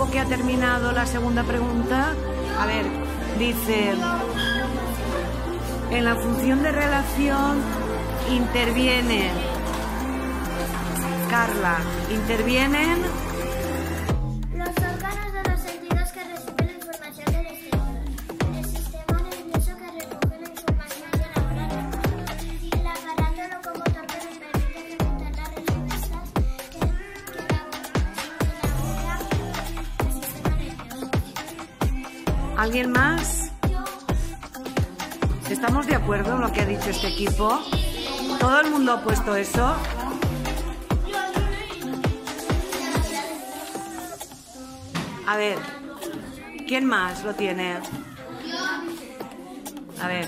equipo que ha terminado la segunda pregunta, a ver, dice, en la función de relación interviene, Carla, intervienen los órganos de los sentidos que reciben la información del estímulo, el sistema nervioso que recoge la información y elabora la información, el aparato locomotor que nos permite ejecutar las respuestas que elabora el sistema nervioso. ¿Alguien más? ¿Estamos de acuerdo en lo que ha dicho este equipo? ¿Todo el mundo ha puesto eso? A ver, ¿quién más lo tiene? A ver,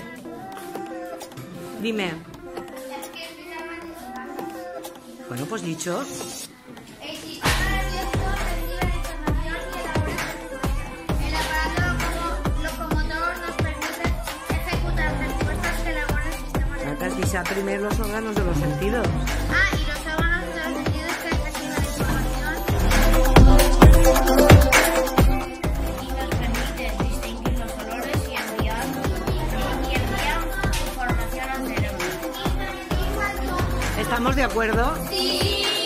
dime. Bueno, pues dicho. El sistema nervioso recibe la información y elabora. El aparato locomotor nos permite ejecutar respuestas que elabora el sistema nervioso. Antes dice primero los órganos de los sentidos. Ah, y los órganos de los sentidos que reciben la información y nos permite distinguir los olores y enviar información al cerebro. ¿Estamos de acuerdo? Sí.